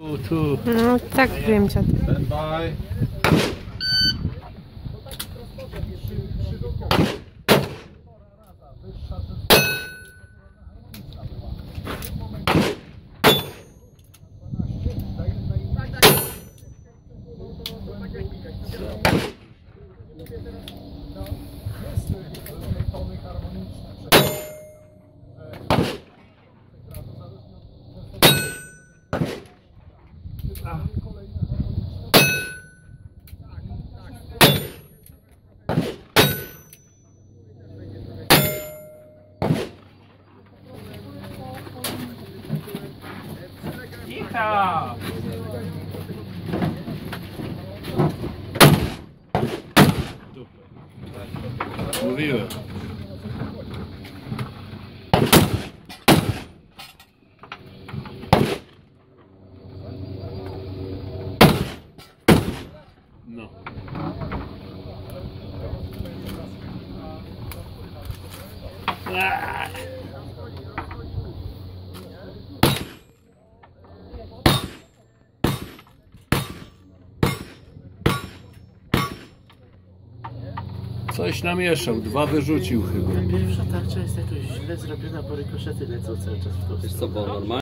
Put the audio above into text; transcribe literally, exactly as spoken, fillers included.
Tu, tu. No tak wiem, cię. Stand by. Icha! Mówiłem. No. Ah. Coś namieszał, dwa wyrzucił chyba. Pierwsza tarcza jest jakoś źle zrobiona, bo rykoszety lecą cały czas w to. Wiesz co, bo normalnie